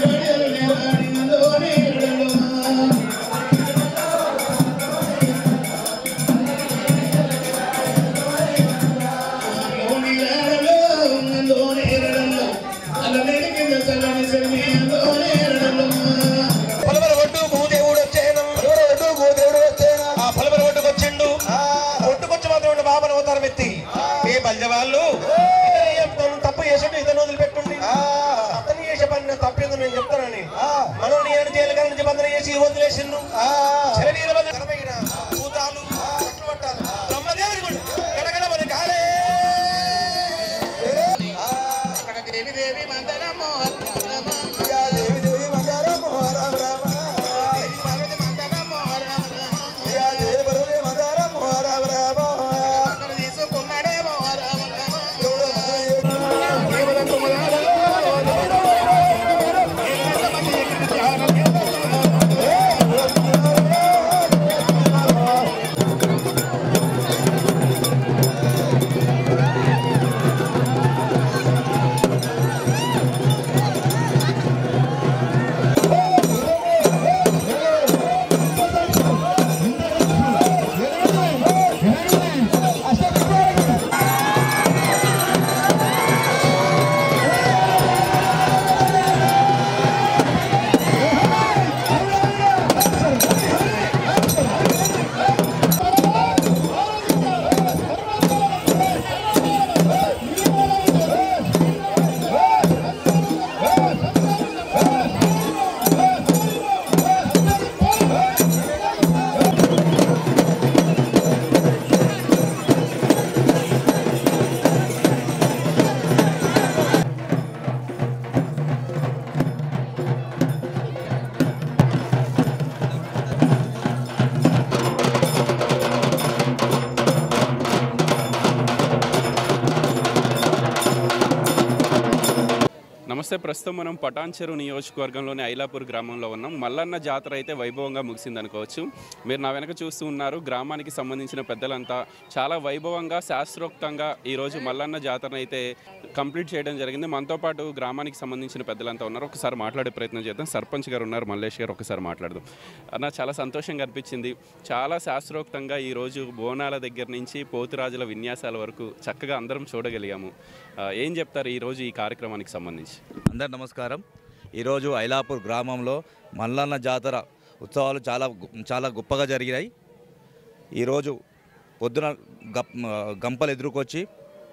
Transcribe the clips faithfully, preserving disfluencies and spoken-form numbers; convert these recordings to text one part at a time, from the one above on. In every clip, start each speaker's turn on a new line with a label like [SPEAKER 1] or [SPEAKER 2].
[SPEAKER 1] వాళ్ళు తప్పు చేసేట్టు ఇతను వదిలిపెట్టుండి అతను చేసే పని తప్పేందో నేను చెప్తానని మనల్ని ఏడు జైలుగా నుంచి బంధన చేసి వదిలేసిండు భూతాలు చెట్లు పట్టాలి బ్రహ్మదేవుడి గుడి గడగడ మన కాలే అక్కడ దేవి దేవి మందరమో దేవి దేవి మందరమో రామ రామ పార్వతి మందరమో రామ రామ దేవి పర్వతి మందరమో రామ రామ తీసుకున్నాడేమో రామ
[SPEAKER 2] నమస్తే. ప్రస్తుతం మనం పటాన్చెరు నియోజకవర్గంలోని ఐలాపూర్ గ్రామంలో ఉన్నాం. మల్లన్న జాతర అయితే వైభవంగా ముగిసింది అనుకోవచ్చు. మీరు నా వెనక చూస్తూ ఉన్నారు. గ్రామానికి సంబంధించిన పెద్దలంతా చాలా వైభవంగా శాస్త్రోక్తంగా ఈరోజు మల్లన్న జాతరను అయితే కంప్లీట్ చేయడం జరిగింది. మనతో పాటు గ్రామానికి సంబంధించిన పెద్దలంతా ఉన్నారు. ఒకసారి మాట్లాడే ప్రయత్నం చేద్దాం. సర్పంచ్ గారు ఉన్నారు, మల్లేష్ గారు. ఒకసారి మాట్లాడదాం. అన్న, చాలా సంతోషంగా అనిపించింది. చాలా శాస్త్రోక్తంగా ఈరోజు బోనాల దగ్గర నుంచి పోతురాజుల విన్యాసాల వరకు చక్కగా అందరం చూడగలిగాము. ఏం చెప్తారు ఈరోజు ఈ కార్యక్రమానికి సంబంధించి?
[SPEAKER 3] అందరు నమస్కారం. ఈరోజు ఐలాపూర్ గ్రామంలో మల్లన్న జాతర ఉత్సవాలు చాలా చాలా గొప్పగా జరిగినాయి. ఈరోజు పొద్దున గంపలు ఎదురుకొచ్చి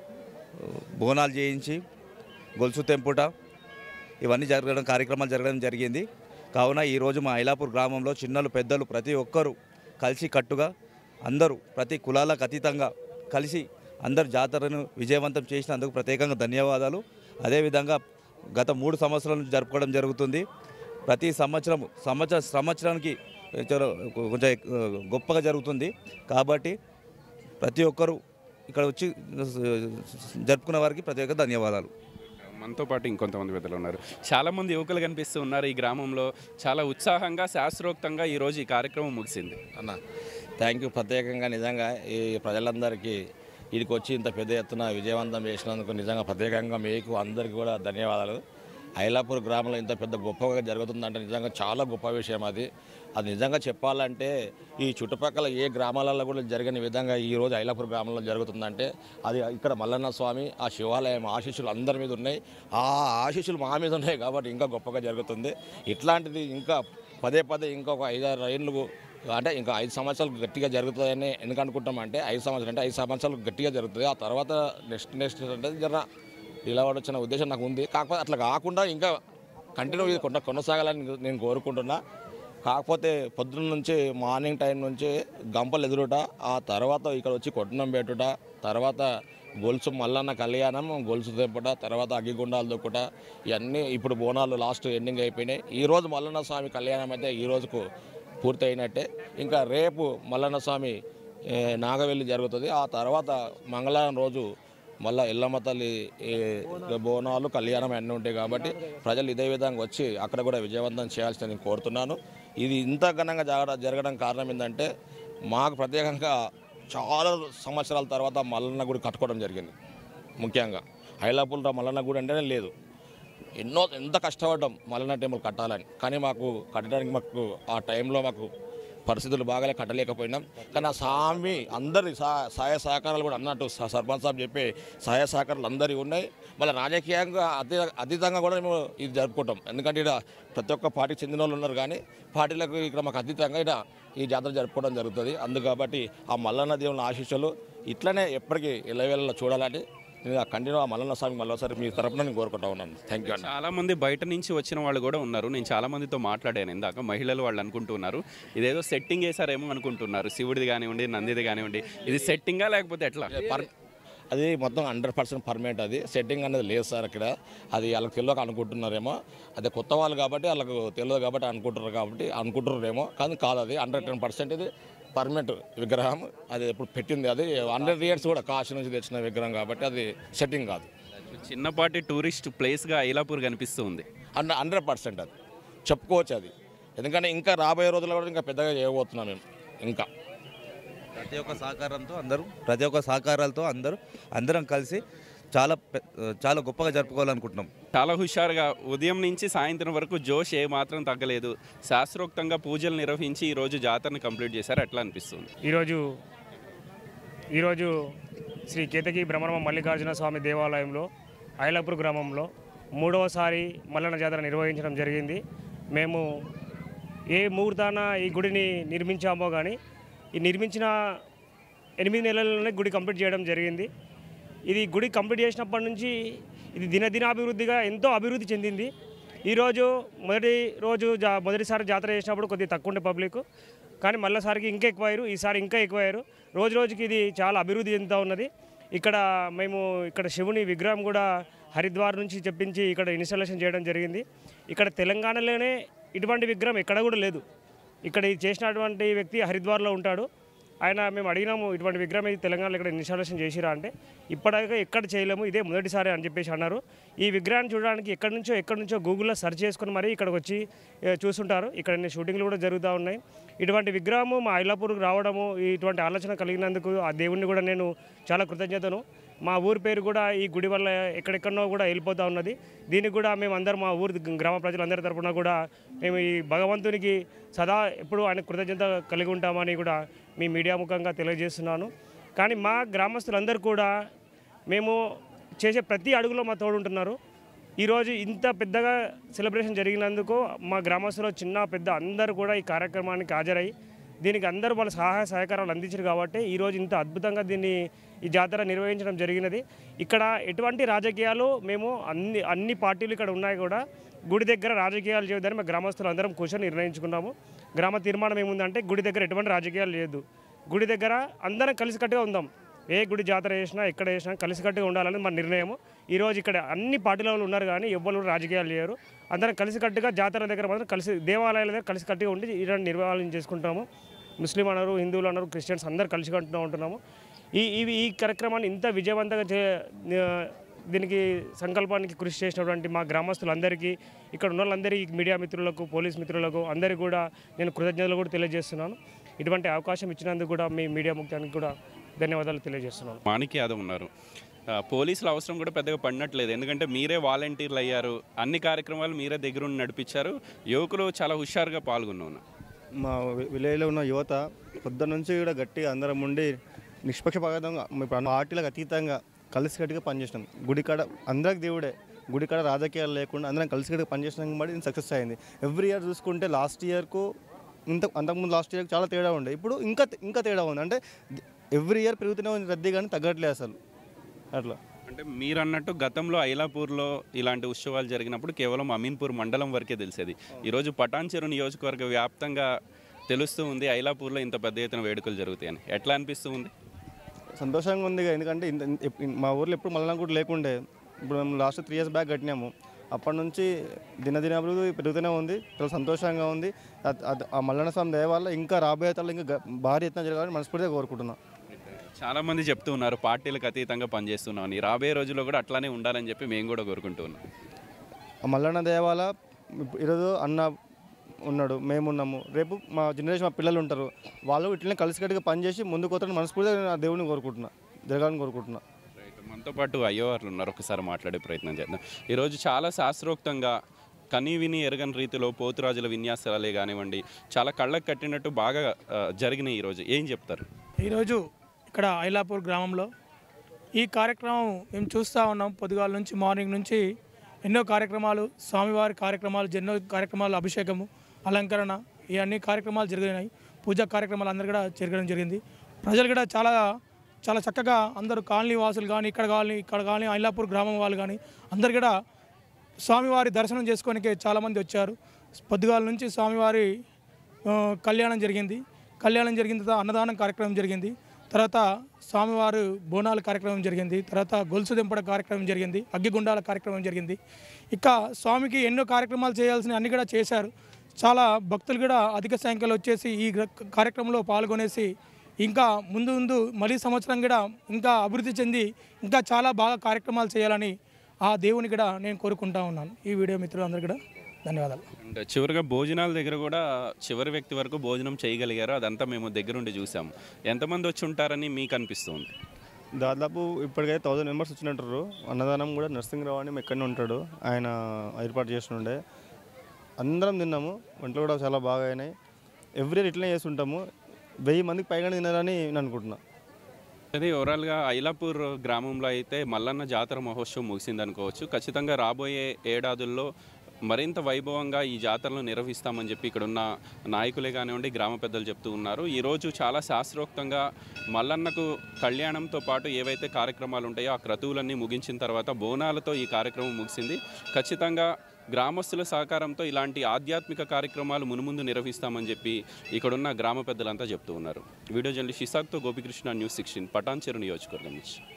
[SPEAKER 3] బోనాలు చేయించి గొలుసు తెంపుట ఇవన్నీ జరగడం కార్యక్రమాలు జరగడం జరిగింది. కావున ఈరోజు మా ఐలాపూర్ గ్రామంలో చిన్నలు పెద్దలు ప్రతి ఒక్కరూ కలిసి కట్టుగా అందరూ ప్రతి కులాలకు అతీతంగా కలిసి అందరు జాతరను విజయవంతం చేసినందుకు ప్రత్యేకంగా ధన్యవాదాలు. అదేవిధంగా గత మూడు సంవత్సరాల నుంచి జరుపుకోవడం జరుగుతుంది. ప్రతి సంవత్సరం సంవత్సర సంవత్సరానికి కొంచెం గొప్పగా జరుగుతుంది. కాబట్టి ప్రతి ఒక్కరూ ఇక్కడ వచ్చి జరుపుకున్న వారికి ప్రత్యేక ధన్యవాదాలు.
[SPEAKER 2] మనతో పాటు ఇంకొంతమంది పెద్దలు ఉన్నారు. చాలామంది యువకులు కనిపిస్తూ ఉన్నారు. ఈ గ్రామంలో చాలా ఉత్సాహంగా శాస్త్రోక్తంగా ఈరోజు ఈ కార్యక్రమం ముగిసింది.
[SPEAKER 4] అన్న థ్యాంక్ యూ. ప్రత్యేకంగా నిజంగా ఈ ప్రజలందరికీ వీడికి వచ్చి ఇంత పెద్ద ఎత్తున విజయవంతం చేసినందుకు నిజంగా ప్రత్యేకంగా మీకు అందరికీ కూడా ధన్యవాదాలు. ఐలాపూర్ గ్రామంలో ఇంత పెద్ద గొప్పగా జరుగుతుందంటే నిజంగా చాలా గొప్ప విషయం. అది అది నిజంగా చెప్పాలంటే ఈ చుట్టుపక్కల ఏ గ్రామాలలో కూడా జరగని విధంగా ఈరోజు ఐలాపూర్ గ్రామంలో జరుగుతుందంటే అది ఇక్కడ మల్లన్న స్వామి ఆ శివాలయం ఆశీస్సులు అందరి మీద ఉన్నాయి. ఆ ఆశీస్సులు మా మీద ఉన్నాయి కాబట్టి ఇంకా గొప్పగా జరుగుతుంది. ఇట్లాంటిది ఇంకా పదే పదే ఇంకొక ఐదారు ఏళ్ళు అంటే ఇంకా ఐదు సంవత్సరాలు గట్టిగా జరుగుతుందని ఎందుకు అనుకుంటామంటే ఐదు సంవత్సరాలు అంటే ఐదు సంవత్సరాలు గట్టిగా జరుగుతుంది. ఆ తర్వాత నెక్స్ట్ నెక్స్ట్ అంటే జర ఇలా వచ్చిన ఉద్దేశం నాకు ఉంది. కాకపోతే అట్లా కాకుండా ఇంకా కంటిన్యూ కొన్న కొనసాగాలని నేను కోరుకుంటున్నా. కాకపోతే పొద్దున్న నుంచి మార్నింగ్ టైం నుంచి గంపలు ఎదురుట, ఆ తర్వాత ఇక్కడ వచ్చి కొట్టనం పెట్టుట, తర్వాత గొలుసు మల్లన్న కళ్యాణం గొలుసు తెంపుట, తర్వాత అగ్గిగుండాలు దొక్కుట, ఇవన్నీ ఇప్పుడు బోనాలు లాస్ట్ ఎండింగ్ అయిపోయినాయి. ఈరోజు మల్లన్న స్వామి కళ్యాణం అయితే ఈ రోజుకు పూర్తి అయినట్టే. ఇంకా రేపు మల్లన్న స్వామి నాగవెల్లి జరుగుతుంది. ఆ తర్వాత మంగళవారం రోజు మళ్ళీ ఎల్లమ్మ తల్లి బోనాలు కళ్యాణం అన్నీ ఉంటాయి. కాబట్టి ప్రజలు ఇదే విధంగా వచ్చి అక్కడ కూడా విజయవంతం చేయాల్సి నేను కోరుతున్నాను. ఇది ఇంత ఘనంగా జరగ జరగడం కారణం ఏంటంటే మాకు ప్రత్యేకంగా చాలా సంవత్సరాల తర్వాత మల్లన్న గుడి కట్టుకోవడం జరిగింది. ముఖ్యంగా ఐలాపూర్లో మల్లన్న గుడి అంటేనే లేదు. ఎన్నో ఎంత కష్టపడ్డాం మల్లన్న టెంపుల్ కట్టాలని, కానీ మాకు కట్టడానికి మాకు ఆ టైంలో మాకు పరిస్థితులు బాగాలే కట్టలేకపోయినాం. కానీ ఆ స్వామి అందరి సహా సహాయ సహకారాలు కూడా అన్నట్టు సర్పంచ్ సాబ్ చెప్పే సహాయ సహకారాలు అందరివి ఉన్నాయి. మళ్ళీ రాజకీయంగా అతీ అతీతంగా కూడా మేము ఇది జరుపుకుంటాం. ఎందుకంటే ఇక్కడ ప్రతి ఒక్క పార్టీకి చెందిన వాళ్ళు ఉన్నారు, కానీ పార్టీలకు ఇక్కడ మాకు అతీతంగా ఇక్కడ ఈ జాతర జరుపుకోవడం జరుగుతుంది. అందు కాబట్టి ఆ మల్లన్న దేవుని ఆశీస్సులు ఇట్లనే ఎప్పటికీ ఎల్లవేళలా చూడాలని నేను కంటిన్యూ ఆ మల్లన్న స్వామి మళ్ళీసారి మీ తరపున నేను కోరుకుంటా ఉన్నాను. Thank you.
[SPEAKER 2] చాలా మంది బయట నుంచి వచ్చిన వాళ్ళు కూడా ఉన్నారు. నేను చాలా మందితో మాట్లాడాను ఇందాక. మహిళలు వాళ్ళు అనుకుంటున్నారు ఇదేదో సెట్టింగ్ వేసారేమో అనుకుంటున్నారు. శివుడిది కానివ్వండి, నందిది కానివ్వండి, ఇది సెట్టింగా లేకపోతే ఎట్లా?
[SPEAKER 4] అది మొత్తం హండ్రెడ్ పర్సెంట్ పర్మనెంట్. అది సెట్టింగ్ అనేది లేదు సార్. అక్కడ అది వాళ్ళకి తెలియక అనుకుంటున్నారేమో. అదే కొత్త వాళ్ళు కాబట్టి వాళ్ళకు తెలియదు కాబట్టి అనుకుంటున్నారు కాబట్టి అనుకుంటున్నారేమో, కానీ కాదు. అది హండ్రెడ్ టెన్ పర్సెంట్ ఇది పర్మనెంట్ విగ్రహం. అది ఇప్పుడు పెట్టింది అది హండ్రెడ్ ఇయర్స్ కూడా కాశీ నుంచి తెచ్చిన విగ్రహం కాబట్టి అది సెట్టింగ్ కాదు.
[SPEAKER 2] చిన్నపాటి టూరిస్ట్ ప్లేస్గా ఐలాపూర్ కనిపిస్తుంది.
[SPEAKER 4] హండ్రెడ్ హండ్రెడ్ పర్సెంట్ అది చెప్పుకోవచ్చు. అది ఎందుకంటే ఇంకా రాబోయే రోజుల్లో కూడా ఇంకా పెద్దగా చేయబోతున్నాం మేము. ఇంకా
[SPEAKER 3] ప్రతి ఒక్క సహకారంతో అందరూ ప్రతి ఒక్క సహకారాలతో అందరూ అందరం కలిసి చాలా చాలా గొప్పగా జరుపుకోవాలనుకుంటున్నాం.
[SPEAKER 2] చాలా హుషారుగా ఉదయం నుంచి సాయంత్రం వరకు జోష్ ఏ మాత్రం తగ్గలేదు. శాస్త్రోక్తంగా పూజలు నిర్వహించి ఈరోజు జాతరను కంప్లీట్ చేశారు. ఎట్లా అనిపిస్తుంది?
[SPEAKER 5] ఈరోజు ఈరోజు శ్రీ కేతకి బ్రహ్మరమ మల్లికార్జున స్వామి దేవాలయంలో ఐలాపూర్ గ్రామంలో మూడవసారి మల్లన్న జాతర నిర్వహించడం జరిగింది. మేము ఏ ముహూర్తాన ఈ గుడిని నిర్మించామో కానీ ఈ నిర్మించిన ఎనిమిది నెలల్లోనే గుడి కంప్లీట్ చేయడం జరిగింది. ఇది గుడి కంప్లీట్ చేసినప్పటి నుంచి ఇది దినదినాభివృద్ధిగా ఎంతో అభివృద్ధి చెందింది. ఈరోజు మొదటి రోజు జా మొదటిసారి జాతర చేసినప్పుడు కొద్దిగా తక్కువ ఉండే పబ్లిక్, కానీ మళ్ళీసారికి ఇంకా ఎక్కువయ్యారు. ఈసారి ఇంకా ఎక్కువయ్యారు. రోజు రోజుకి ఇది చాలా అభివృద్ధి చెందుతూ ఉన్నది. ఇక్కడ మేము ఇక్కడ శివుని విగ్రహం కూడా హరిద్వార్ నుంచి చెప్పించి ఇక్కడ ఇన్స్టాలేషన్ చేయడం జరిగింది. ఇక్కడ తెలంగాణలోనే ఇటువంటి విగ్రహం ఎక్కడ కూడా లేదు. ఇక్కడ ఇది చేసినటువంటి వ్యక్తి హరిద్వార్లో ఉంటాడు. ఆయన మేము అడిగినాము ఇటువంటి విగ్రహం ఇది తెలంగాణలో ఇక్కడ ఇన్స్టాలేషన్ చేసిరా అంటే ఇప్పటిదాకా ఎక్కడ చేయలేము, ఇదే మొదటిసారి అని చెప్పేసి అన్నారు. ఈ విగ్రహాన్ని చూడడానికి ఎక్కడి నుంచో ఎక్కడి నుంచో గూగుల్లో సెర్చ్ చేసుకుని మరీ ఇక్కడికి వచ్చి చూస్తుంటారు. ఇక్కడ షూటింగ్లు కూడా జరుగుతూ ఉన్నాయి. ఇటువంటి విగ్రహము మా ఐలాపూర్కి రావడము, ఇటువంటి ఆలోచన కలిగినందుకు ఆ దేవుణ్ణి కూడా నేను చాలా కృతజ్ఞతను. మా ఊరి పేరు కూడా ఈ గుడి వల్ల ఎక్కడెక్కడో కూడా వెళ్ళిపోతూ ఉన్నది. దీనికి కూడా మేము అందరం మా ఊరి గ్రామ ప్రజలందరి తరఫున కూడా మేము ఈ భగవంతునికి సదా ఎప్పుడు ఆయన కృతజ్ఞత కలిగి ఉంటామని కూడా మీ మీడియా ముఖంగా తెలియజేస్తున్నాను. కానీ మా గ్రామస్తులందరూ కూడా మేము చేసే ప్రతి అడుగులో మా తోడుంటున్నారు. ఈరోజు ఇంత పెద్దగా సెలబ్రేషన్ జరిగినందుకు మా గ్రామస్తులు చిన్న పెద్ద అందరూ కూడా ఈ కార్యక్రమానికి హాజరై దీనికి అందరూ వాళ్ళ సహాయ సహకారాలు అందించారు కాబట్టి ఈరోజు ఇంత అద్భుతంగా దీన్ని ఈ జాతర నిర్వహించడం జరిగినది. ఇక్కడ ఎటువంటి రాజకీయాలు మేము అన్ని అన్ని పార్టీలు ఇక్కడ ఉన్నాయి కూడా గుడి దగ్గర రాజకీయాలు చేయొద్దని మా గ్రామస్తులు అందరం కూర్చొని నిర్ణయించుకున్నాము. గ్రామ తీర్మానం ఏముందంటే గుడి దగ్గర ఎటువంటి రాజకీయాలు లేదు. గుడి దగ్గర అందరం కలిసికట్టుగా ఉందాం. ఏ గుడి జాతర చేసినా ఎక్కడ చేసినా కలిసికట్టుగా ఉండాలని మా నిర్ణయం. ఈరోజు ఇక్కడ అన్ని పార్టీల వాళ్ళు ఉన్నారు కానీ ఎవ్వరు రాజకీయాలు చేయరు. అందరం కలిసికట్టుగా జాతర దగ్గర మాత్రం కలిసి దేవాలయాల దగ్గర కలిసికట్టుగా ఉండి ఇలాంటి నిర్వహణ చేసుకుంటాము. ముస్లిం అన్నారు, హిందువులు అన్నారు, క్రిస్టియన్స్ అందరు కలిసికట్టుగా ఉంటున్నాము. ఈ ఇవి ఈ కార్యక్రమాన్ని ఇంత విజయవంతంగా చే దీనికి సంకల్పానికి కృషి చేసినటువంటి మా గ్రామస్తులందరికీ, ఇక్కడ ఉన్న వాళ్ళందరికీ, మీడియా మిత్రులకు, పోలీస్ మిత్రులకు అందరికీ కూడా నేను కృతజ్ఞతలు కూడా తెలియజేస్తున్నాను. ఇటువంటి అవకాశం ఇచ్చినందుకు కూడా మీ మీడియా ముఖ్యానికి కూడా ధన్యవాదాలు తెలియజేస్తున్నాను.
[SPEAKER 2] మాణిక్ యాదవ్ ఉన్నారు. పోలీసుల అవసరం కూడా పెద్దగా పడినట్లేదు. ఎందుకంటే మీరే వాలంటీర్లు అయ్యారు, అన్ని కార్యక్రమాలు మీరే దగ్గరుండి నడిపించారు. యువకులు చాలా హుషారుగా పాల్గొన్నాను.
[SPEAKER 6] మా విలేజ్లో ఉన్న యువత పొద్దున్న నుంచి కూడా గట్టిగా అందరం ఉండి నిష్పక్షపాతంగా పార్టీలకు అతీతంగా కలిసికట్టుగా పనిచేసినాం. గుడికాడ అందరికి దేవుడే, గుడికాడ రాజకీయాలు లేకుండా అందరం కలిసికట్టుగా పనిచేసినాం కాబట్టి ఇది సక్సెస్ అయింది. ఎవ్రీ ఇయర్ చూసుకుంటే లాస్ట్ ఇయర్కు ఇంత అంతకుముందు లాస్ట్ ఇయర్కి చాలా తేడా ఉండే, ఇప్పుడు ఇంకా ఇంకా తేడా ఉంది. అంటే ఎవ్రీ ఇయర్ పెరుగుతూనే ఉంది రద్దీ, కానీ తగ్గట్లేదు అసలు. అట్లా
[SPEAKER 2] అంటే మీరు అన్నట్టు గతంలో ఐలాపూర్లో ఇలాంటి ఉత్సవాలు జరిగినప్పుడు కేవలం అమీన్పూర్ మండలం వరకే తెలిసేది. ఈరోజు పటాన్చెరు నియోజకవర్గ వ్యాప్తంగా తెలుస్తూ ఉంది ఐలాపూర్లో ఇంత పెద్ద ఎత్తున వేడుకలు జరుగుతాయని. ఎట్లా అనిపిస్తూ ఉంది?
[SPEAKER 6] సంతోషంగా ఉంది. ఎందుకంటే మా ఊర్లో ఎప్పుడు మల్లన్న కూడా లేకుండే. ఇప్పుడు మేము లాస్ట్ త్రీ ఇయర్స్ బ్యాక్ కట్టినాము. అప్పటి నుంచి దినదినాభివృద్ధి పెరుగుతూనే ఉంది. చాలా సంతోషంగా ఉంది. ఆ మల్లన్న స్వామి దయ వల్ల ఇంకా రాబోయే తల్లి ఇంకా భారీ ఎత్తున జరగాలని మనస్ఫూర్తిగా కోరుకుంటున్నాను.
[SPEAKER 2] చాలామంది చెప్తూ ఉన్నారు పార్టీలకు అతీతంగా పనిచేస్తున్నామని. రాబోయే రోజుల్లో కూడా అట్లానే ఉండాలని చెప్పి మేము కూడా కోరుకుంటున్నాం.
[SPEAKER 6] ఆ మల్లన్న దయ వల్ల ఈరోజు అన్న ఉన్నాడు, మేమున్నాము, రేపు మా జనరేషన్ మా పిల్లలు ఉంటారు, వాళ్ళు ఇట్లనే కలిసికట్టుగా పనిచేసి ముందుకు పోతారని మనస్ఫూర్తిగా నా దేవుడిని కోరుకుంటున్నా, జరగాలని కోరుకుంటున్నా.
[SPEAKER 2] మన మనతో పాటు అయ్యవార్లు ఉన్నారు, ఒకసారి మాట్లాడే ప్రయత్నం చేద్దాం. ఈరోజు చాలా శాస్త్రోక్తంగా కనీ విని ఎరగని రీతిలో పోతురాజుల విన్యాసాలే కానివ్వండి, చాలా కళ్ళకు కట్టినట్టు బాగా ఆ, జరిగినాయి. ఈరోజు ఏం చెప్తారు?
[SPEAKER 7] ఈరోజు ఇక్కడ ఐలాపూర్ గ్రామంలో ఈ కార్యక్రమం మేము చూస్తూ ఉన్నాం. పొద్దుగాల నుంచి మార్నింగ్ నుంచి ఎన్నో కార్యక్రమాలు, స్వామివారి కార్యక్రమాలు, ఎన్నో కార్యక్రమాలు, అభిషేకము, అలంకరణ, ఈ అన్ని కార్యక్రమాలు జరిగినాయి. పూజా కార్యక్రమాలు అందరూ కూడా జరగడం జరిగింది. ప్రజలు కూడా చాలా చాలా చక్కగా అందరూ కాలనీ వాసులు కానీ, ఇక్కడ కానీ ఇక్కడ కానీ ఐలాపూర్ గ్రామం వాళ్ళు కానీ అందరు కూడా స్వామివారి దర్శనం చేసుకోనికి చాలామంది వచ్చారు. పొద్దుగాల నుంచి స్వామివారి ఆ, కళ్యాణం జరిగింది. కళ్యాణం జరిగిన తర్వాత అన్నదానం కార్యక్రమం జరిగింది. తర్వాత స్వామివారు బోనాల కార్యక్రమం జరిగింది. తర్వాత గొలుసు దింపడ కార్యక్రమం జరిగింది. అగ్గిగుండాల కార్యక్రమం జరిగింది. ఇక స్వామికి ఎన్నో కార్యక్రమాలు చేయాల్సిన అన్ని కూడా చేశారు. చాలా భక్తులు కూడా అధిక సంఖ్యలో వచ్చేసి ఈ కార్యక్రమంలో పాల్గొనేసి ఇంకా ముందు ముందు మళ్ళీ సంవత్సరం కూడా ఇంకా అభివృద్ధి చెంది ఇంకా చాలా బాగా కార్యక్రమాలు చేయాలని ఆ దేవుని కూడా నేను కోరుకుంటా ఉన్నాను. ఈ వీడియో మిత్రులందరూ కూడా ధన్యవాదాలు.
[SPEAKER 2] అండ్ చివరిగా భోజనాల దగ్గర కూడా చివరి వ్యక్తి వరకు భోజనం చేయగలిగారు. అదంతా మేము దగ్గరుండి చూసాము. ఎంతమంది వచ్చి ఉంటారని మీకు అనిపిస్తుంది?
[SPEAKER 6] దాదాపు ఇప్పటికైతే థౌజండ్ మెంబర్స్ వచ్చినట్టు. అన్నదానం కూడా నరసింహరావు అని ఎక్కడనే ఉంటాడు, ఆయన ఏర్పాటు చేస్తుండే. అందరం తిన్నాము, వంటలు కూడా చాలా బాగా అయినాయి. ఎవ్రీ ఇయర్ ఇట్లనే చేస్తుంటాము. వెయ్యి మందికి పైగా తిన్నారని నేను అనుకుంటున్నా.
[SPEAKER 2] అదే ఓవరాల్గా ఐలాపూర్ గ్రామంలో అయితే మల్లన్న జాతర మహోత్సవం ముగిసింది అనుకోవచ్చు. ఖచ్చితంగా రాబోయే ఏడాదుల్లో మరింత వైభవంగా ఈ జాతరను నిర్వహిస్తామని చెప్పి ఇక్కడ ఉన్న నాయకులే కానివ్వండి, గ్రామ పెద్దలు చెప్తూ ఉన్నారు. ఈరోజు చాలా శాస్త్రోక్తంగా మల్లన్నకు కళ్యాణంతో పాటు ఏవైతే కార్యక్రమాలు ఉంటాయో ఆ క్రతువులన్నీ ముగించిన తర్వాత బోనాలతో ఈ కార్యక్రమం ముగిసింది. ఖచ్చితంగా గ్రామస్తుల సహకారంతో ఇలాంటి ఆధ్యాత్మిక కార్యక్రమాలు మునుముందు నిర్వహిస్తామని చెప్పి ఇక్కడున్న గ్రామ పెద్దలంతా చెప్తూ ఉన్నారు. వీడియో జర్నలిస్ట్ ఇసాక్తో గోపికృష్ణ, న్యూస్ సిక్స్టీన్, పటాన్చెరు నియోజకవర్గం నుంచి.